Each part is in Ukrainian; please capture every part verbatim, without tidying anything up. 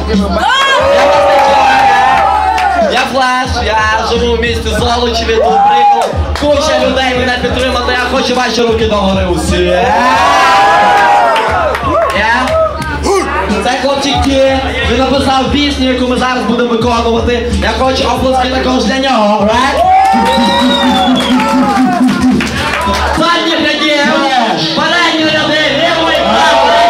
Я Флеш, я живу в місті Золочеві, тут приїхало куча людей мене підтримати, я хочу ваші руки догори усі. Це хлопчик Ті, він написав пісню, яку ми зараз будемо виконувати. Я хочу оплески також для нього, right? Задні глядів, передні ряди, лівий, правий,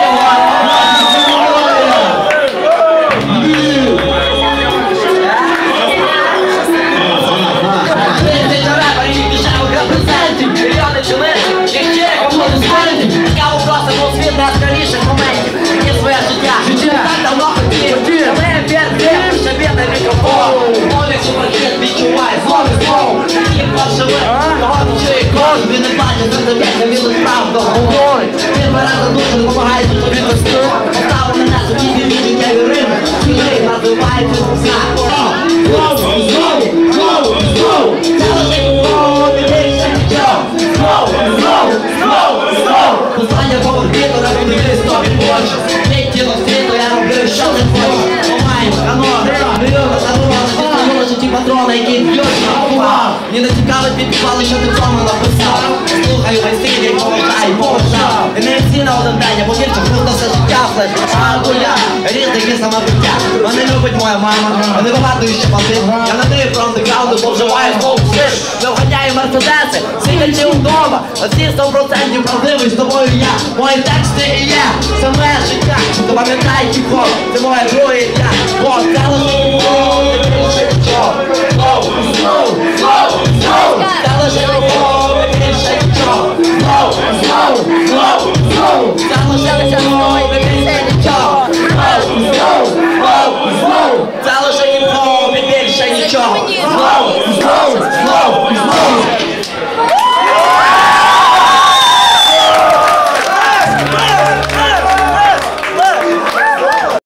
найскоріших моментів є своє життя. Так давно хотів, але вверх, ще бідний мікрофон. Олег суперхіт відчуває злові знову. Їм поживи, кого чує кожен. Він не плаче, задав'яться, він не справді говорить. Він березе душу, допомагає тобі вести. Поставив мене собі вірні, я віримо. Філей називається знак. Знову, знову, знову, знову. Це лише знову, не дивишся нічого. Знову, знову, знову, знову. Послання поверхіту, на будь-який стобі хочу. Від тіло світу, я роблю, що не хочу. Помаємо, канон, мільйони задумали, дістанули житті патрона, які б'ють на увагу. Мені не цікавить, підписали, що ти в цьому написав. Слухаю весь світ, як поважаю, поважав. І не всі на один день, я повірчу, просто все життя флеш. А гуля, різних і самобиття. Мене любить моя мама, мене багато ще платить. Я не даю про андеграунду, бо вживаю знову світ. Не вганяю мерседеси, сидячи вдома. Оці сто процентів правдивий з тобою я. Мої тексти і я, це моє життя. То пам'ятай, хіп-хоп, це моя